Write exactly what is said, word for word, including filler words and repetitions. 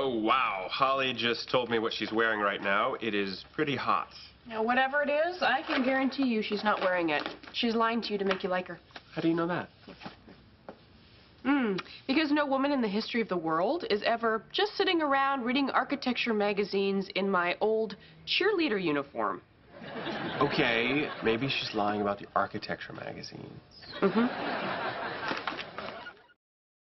Oh, wow. Holly just told me what she's wearing right now. It is pretty hot. Now, whatever it is, I can guarantee you she's not wearing it. She's lying to you to make you like her. How do you know that? Hmm, because no woman in the history of the world is ever just sitting around reading architecture magazines in my old cheerleader uniform. Okay, maybe she's lying about the architecture magazines. Mm-hmm.